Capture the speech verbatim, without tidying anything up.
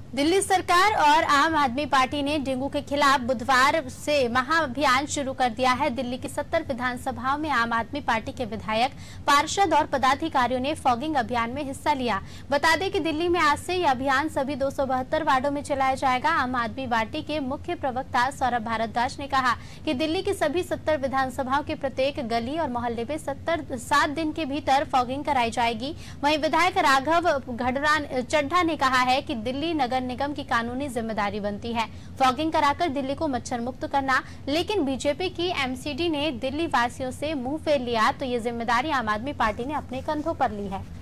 दिल्ली सरकार और आम आदमी पार्टी ने डेंगू के खिलाफ बुधवार से महाअभियान शुरू कर दिया है। दिल्ली की सत्तर विधानसभाओं में आम आदमी पार्टी के विधायक, पार्षद और पदाधिकारियों ने फॉगिंग अभियान में हिस्सा लिया। बता दें कि दिल्ली में आज से यह अभियान सभी दो सौ बहत्तर वार्डों में चलाया जाएगा। आम आदमी पार्टी के मुख्य प्रवक्ता सौरभ भारद्वाज ने कहा कि दिल्ली की सभी सत्तर विधानसभाओं के प्रत्येक गली और मोहल्ले में सत्तर सात दिन के भीतर फॉगिंग कराई जाएगी। वहीं विधायक राघव घड़रान चड्ढा ने कहा है कि दिल्ली नगर निगम की कानूनी जिम्मेदारी बनती है फॉगिंग कराकर दिल्ली को मच्छर मुक्त करना, लेकिन बीजेपी की एमसीडी ने दिल्ली वासियों से मुंह फेर लिया तो ये जिम्मेदारी आम आदमी पार्टी ने अपने कंधों पर ली है।